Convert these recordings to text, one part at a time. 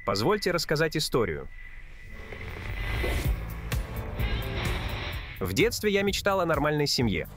Позвольте рассказать историю. В детстве я мечтал о нормальной семье.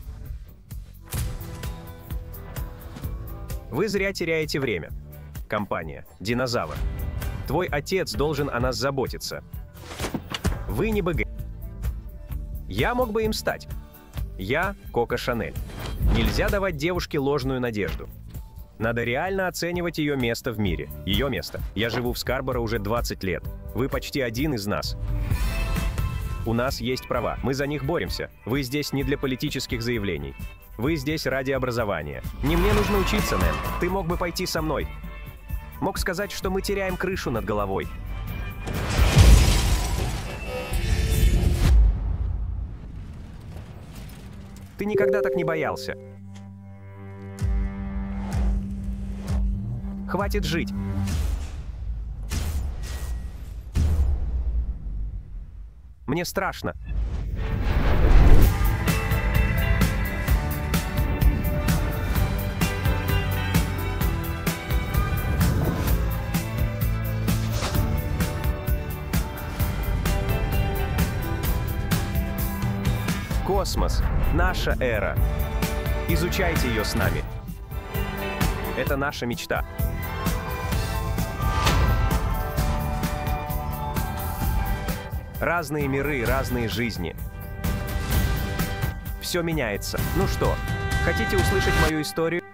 Вы зря теряете время. Компания «Динозавр». Твой отец должен о нас заботиться. Вы не БГ. Я мог бы им стать. Я Коко Шанель. Нельзя давать девушке ложную надежду. Надо реально оценивать ее место в мире. Ее место. Я живу в Скарборо уже 20 лет. Вы почти один из нас. У нас есть права. Мы за них боремся. Вы здесь не для политических заявлений. Вы здесь ради образования. Не мне нужно учиться, Нэн. Ты мог бы пойти со мной. Мог сказать, что мы теряем крышу над головой. Ты никогда так не боялся. Хватит жить. Мне страшно. Космос. Наша эра. Изучайте ее с нами. Это наша мечта. Разные миры, разные жизни. Все меняется. Ну что, хотите услышать мою историю?